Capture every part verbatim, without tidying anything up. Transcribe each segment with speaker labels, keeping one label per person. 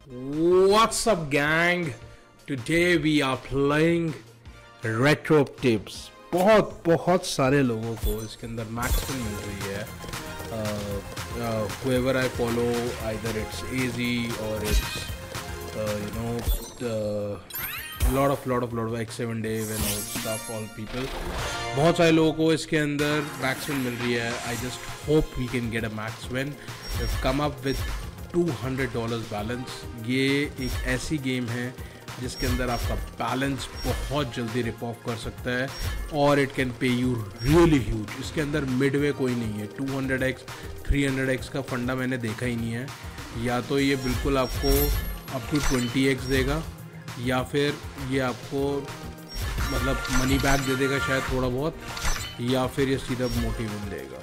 Speaker 1: What's up, gang? Today we are playing retro tips. बहुत बहुत सारे लोगों को इसके अंदर मैक्स मिल रही है. uh, uh, whoever I follow, either it's easy or it's uh, you know uh, lot of lot of lot of X seven Dave and all stuff, all people. बहुत सारे लोगों को इसके अंदर मैक्स विन मिल रही है. I just hope we can get a max win. We've come up with two hundred dollars balance. ये एक ऐसी गेम है जिसके अंदर आपका बैलेंस बहुत जल्दी रिप ऑफ कर सकता है और it can pay you really huge. इसके अंदर मिडवे कोई नहीं है. Two hundred x three hundred x का फंडा मैंने देखा ही नहीं है. या तो ये बिल्कुल आपको अप टू ट्वेंटी एक्स देगा या फिर ये आपको मतलब मनी बैक दे देगा शायद थोड़ा बहुत, या फिर ये सीधा मोटी विन देगा.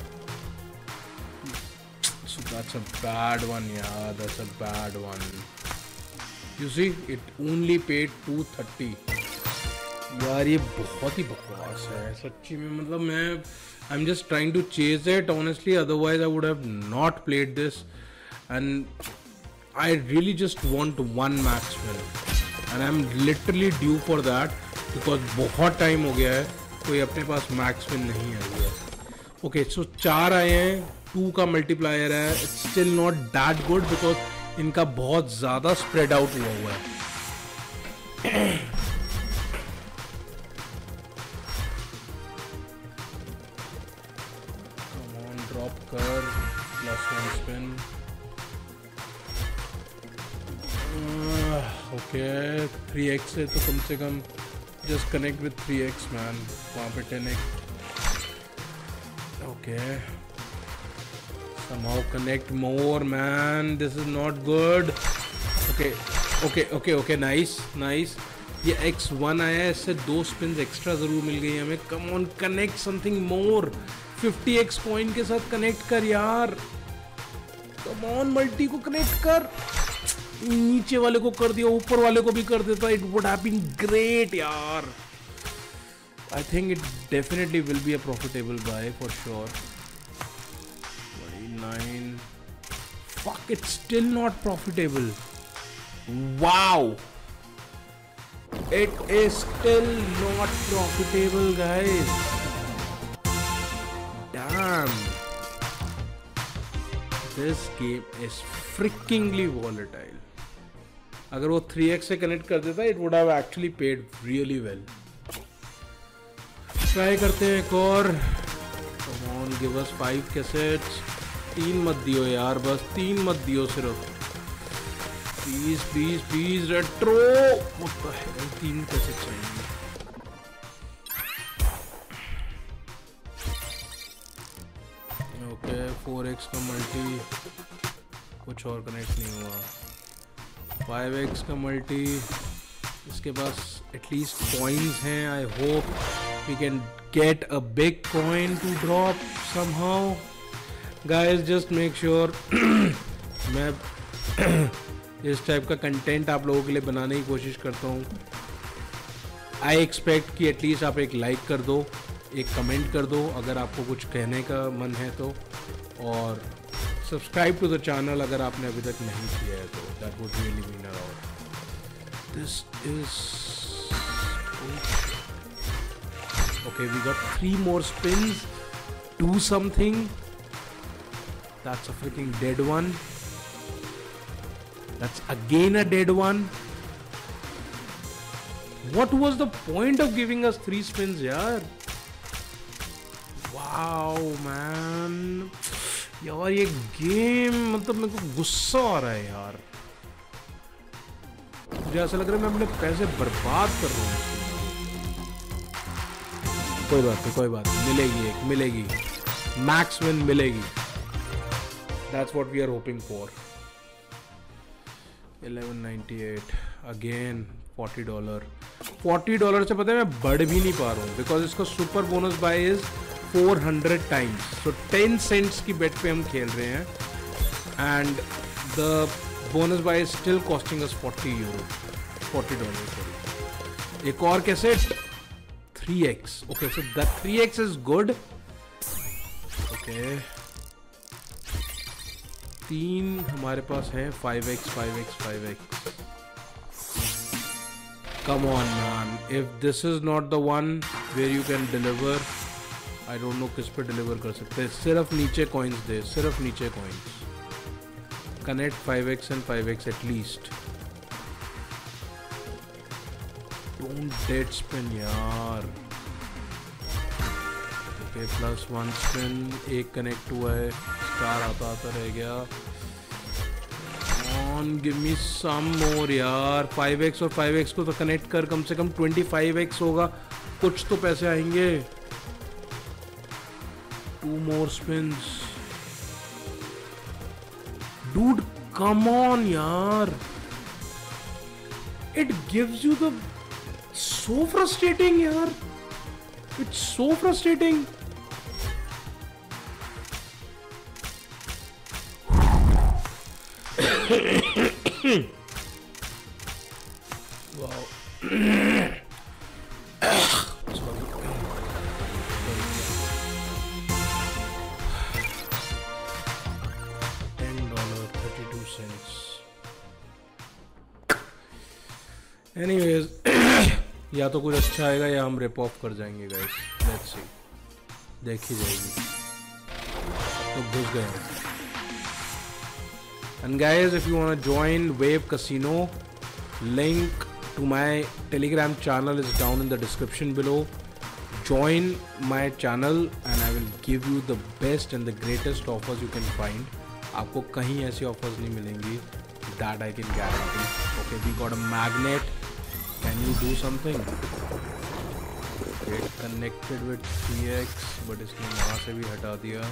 Speaker 1: So that's a bad one, yeah. That's a bad one. You see, it only paid two thirty. यार ये बहुत ही बकवास है सच्ची में. मतलब मैं I'm just trying to chase it honestly. Otherwise, I would have not played this. And I really just want one max win. And I'm literally due for that because बहुत टाइम हो गया है कोई अपने पास मैक्स विन नहीं आई है. Okay so चार आए हैं. टू का मल्टीप्लायर है. It's still not that good because इनका बहुत ज़्यादा स्प्रेड आउट हुआ हुआ है. कम ऑन ड्रॉप कर plus one spin. Okay three x है तो कम से कम just connect with three x man. वहाँ पे ten x. Okay somehow connect more, man. This is not good. Okay okay okay okay nice nice. ये x one आया है, इससे दो स्पिन्स एक्स्ट्रा ज़रूर मिल गई हमें. Come on connect something more. Fifty x coin के साथ कनेक्ट कर यार. कम ऑन मल्टी को कनेक्ट कर. नीचे वाले को कर दिया, ऊपर वाले को भी कर देता. It would have been great यार. I think it definitely will be a profitable buy for sure. Nine. Fuck, it's still not profitable. Wow, it is still not profitable, guys. Damn, this game is freakingly volatile. अगर वो three x से connect कर देता, it would have actually paid really well. Try करते हैं एक और. Come on, give us five cassettes. तीन मत दियो यार, बस तीन मत दियो सिर्फ. Please please please retro. तीन कैसे चाहिए. ओके फोर एक्स का मल्टी कुछ और कनेक्ट नहीं हुआ. फाइव एक्स का मल्टी इसके पास एटलीस्ट कॉइन्स हैं. I hope we can get a big coin to drop somehow. Guys just make sure मैं इस टाइप का कंटेंट आप लोगों के लिए बनाने की कोशिश करता हूँ. आई एक्सपेक्ट कि एटलीस्ट आप एक लाइक कर दो, एक कमेंट कर दो अगर आपको कुछ कहने का मन है तो, और सब्सक्राइब टू द चैनल अगर आपने अभी तक नहीं किया है तो. That would really mean a lot. This is okay. We got three more spins. Do something. That's a freaking dead one. That's again a dead one. What was the point of giving us three spins, yaar? Wow, man. यार ये game मतलब मेरे को गुस्सा आ रहा है यार. मुझे ऐसा लग रहा है मैं अपने पैसे बर्बाद कर रहा हूँ. कोई बात नहीं कोई बात नहीं. मिलेगी एक मिलेगी. मैक्स विन मिलेगी. That's what we are hoping for. eleven ninety-eight again forty dollars. forty dollars से पता है मैं बढ़ भी नहीं पा रहा हूँ because इसका super bonus buy is four hundred times. So ten cents की बेट पे हम खेल रहे हैं and the bonus buy is still costing us forty euro. forty dollars. एक और cassette three x. Okay, so that three x is good. Okay. तीन हमारे पास हैं five x five x five x. Come on man, if this is not the one where you can deliver, I don't know किस पे deliver कर सकते हैं। सिर्फ नीचे कॉइन्स दे, सिर्फ नीचे coins. Connect five x and five x at least. Don't dead spin यार। ओके प्लस वन स्पिन, एक कनेक्ट हुआ है, स्टार आता आता रह गया। On give me some more यार। फाइव एक्स और फाइव एक्स को तो कनेक्ट कर, कम से कम ट्वेंटी फाइव एक्स होगा, कुछ तो पैसे आएंगे। Two more spins dude, come on यार। It gives you the so frustrating यार, it's so frustrating. Wow. ten dollars thirty-two cents. Anyways, या तो कुछ अच्छा आएगा या हम रिप ऑफ कर जाएंगे गाइस। लेट्स सी, देखी जाएगी। तो घुस गए। And guys, if you want to join Wave Casino, link to my Telegram channel is down in the description below. Join my channel and I will give you the best and the greatest offers you can find. आपको कहीं ऐसी offers नहीं मिलेंगी, that I can guarantee. Okay, we got a magnet. Can you do something? Get connected with three x, but इसने वहाँ से भी हटा दिया।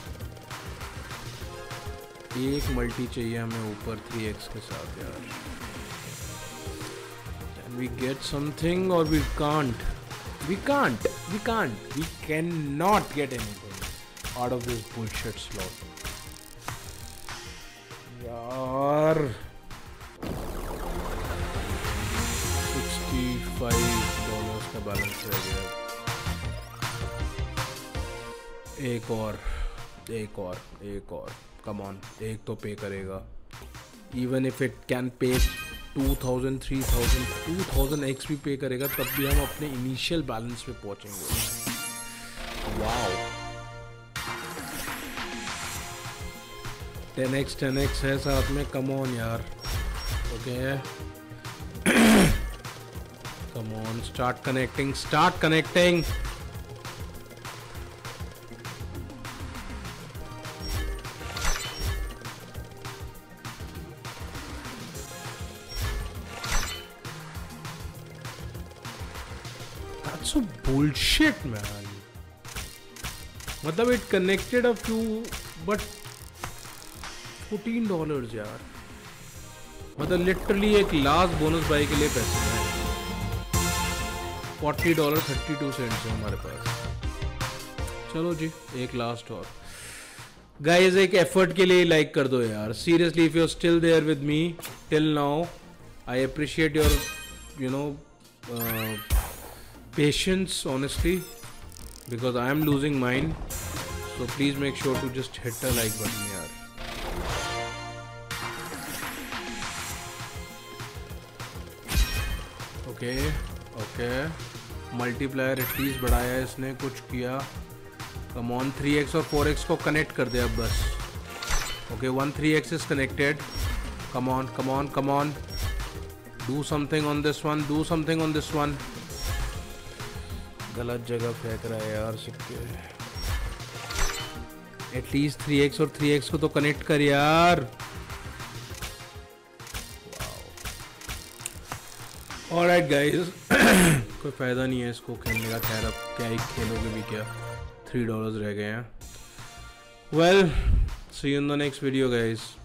Speaker 1: एक मल्टी चाहिए हमें ऊपर थ्री एक्स के साथ यार। Can we get something or we can't? We can't. We can't. We cannot get anything out of this bullshit slot. यार sixty-five डॉलर्स का बैलेंस रह गया। एक और, एक और, एक और। कम ऑन, एक तो पे करेगा। Even if it can pay two thousand three thousand two thousand x भी पे करेगा, तब भी हम अपने इनिशियल बैलेंस पे पहुंचेंगे। Wow, ten x ten x है साथ में। कम ऑन यार। Okay come on, start connecting, start connecting. So bullshit man, मतलब it connected a few but fourteen dollars यार, मतलब literally एक लास्ट बोनस बाई के लिए पैसे हैं। forty dollars thirty-two cents है हमारे पास। चलो जी, एक लास्ट और। गाइज एक एफर्ट के लिए लाइक कर दो यार, seriously. If you are still there with me till now, I appreciate your you know patience honestly, because I am losing mine, so please make sure to just hit the like button yaar. Okay, okay, multiplier at least बढ़ाया है इसने, कुछ किया। come on, three x और four x को connect कर दे अब बस। okay, one three x is connected. come on, come on, come on, do something on this one, do something on this one. गलत जगह फेंक रहा है यार सिक्के। एटलीस्ट थ्री एक्स और थ्री एक्स को तो कनेक्ट कर यार। ऑलराइट गाइस, कोई फायदा नहीं है इसको खेलने का। खैर अब क्या ही खेलोगे भी क्या, थ्री डॉलर्स रह गए हैं। Well, see you in the next video guys.